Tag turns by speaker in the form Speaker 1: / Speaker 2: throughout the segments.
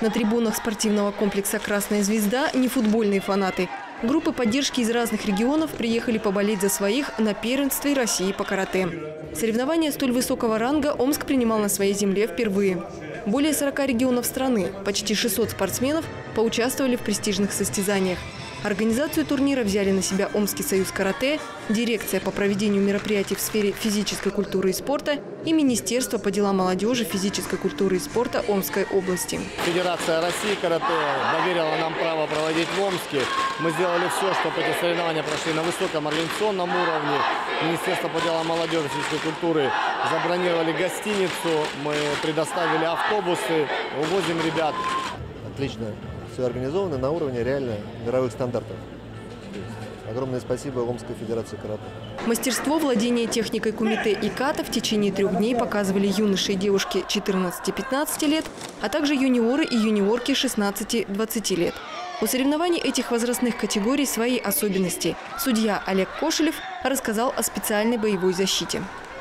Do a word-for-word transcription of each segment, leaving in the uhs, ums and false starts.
Speaker 1: На трибунах спортивного комплекса «Красная звезда» не футбольные фанаты. Группы поддержки из разных регионов приехали поболеть за своих на первенстве России по карате. Соревнования столь высокого ранга Омск принимал на своей земле впервые. Более сорока регионов страны, почти шестьсот спортсменов поучаствовали в престижных состязаниях. Организацию турнира взяли на себя Омский союз карате, дирекция по проведению мероприятий в сфере физической культуры и спорта и Министерство по делам молодежи, физической культуры и спорта Омской области.
Speaker 2: Федерация России карате доверила нам право проводить в Омске. Мы сделали все, чтобы эти соревнования прошли на высоком организационном уровне. Министерство по делам молодежи, физической культуры забронировали гостиницу, мы предоставили автобусы, увозим ребят.
Speaker 3: Отлично. Все организовано на уровне реально мировых стандартов. Огромное спасибо Омской федерации карате.
Speaker 1: Мастерство владения техникой кумите и ката в течение трех дней показывали юноши и девушки четырнадцати-пятнадцати лет, а также юниоры и юниорки шестнадцати-двадцати лет. У соревнований этих возрастных категорий свои особенности. Судья Олег Кошелев рассказал о специальной боевой защите.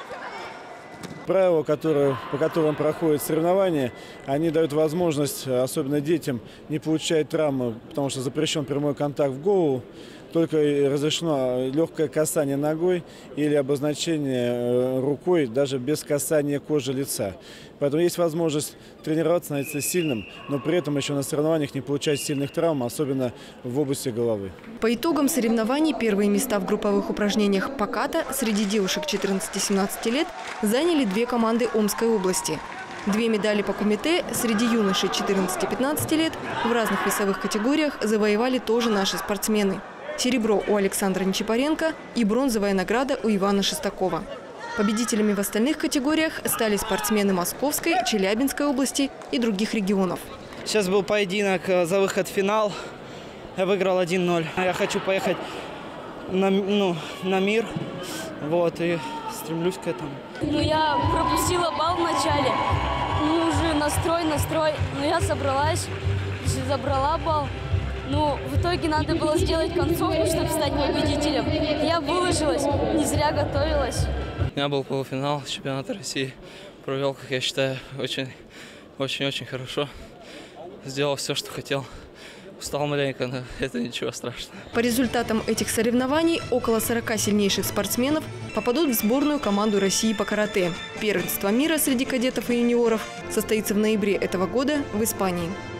Speaker 4: Правила, которые, по которым проходят соревнования, они дают возможность, особенно детям, не получать травмы, потому что запрещен прямой контакт в голову, только разрешено легкое касание ногой или обозначение рукой, даже без касания кожи лица. Поэтому есть возможность тренироваться, становиться сильным, но при этом еще на соревнованиях не получать сильных травм, особенно в области головы.
Speaker 1: По итогам соревнований первые места в групповых упражнениях по ката среди девушек четырнадцати-семнадцати лет заняли две команды Омской области. Две медали по кумите среди юношей четырнадцати-пятнадцати лет в разных весовых категориях завоевали тоже наши спортсмены. Серебро у Александра Нечипаренко и бронзовая награда у Ивана Шестакова. Победителями в остальных категориях стали спортсмены Московской, Челябинской области и других регионов.
Speaker 5: Сейчас был поединок за выход в финал. Я выиграл один ноль. Я хочу поехать на, ну, на мир. Вот, и стремлюсь к этому.
Speaker 6: Ну, я пропустила балл в начале. Ну, уже настрой, настрой. Но я собралась, забрала балл. Ну, в итоге надо было сделать концовку, чтобы стать победителем. Я выложилась, не зря готовилась.
Speaker 7: У меня был полуфинал чемпионата России. Провел, как я считаю, очень-очень-очень хорошо. Сделал все, что хотел. Устал маленько, но это ничего страшного.
Speaker 1: По результатам этих соревнований около сорока сильнейших спортсменов попадут в сборную команду России по карате. Первенство мира среди кадетов и юниоров состоится в ноябре этого года в Испании.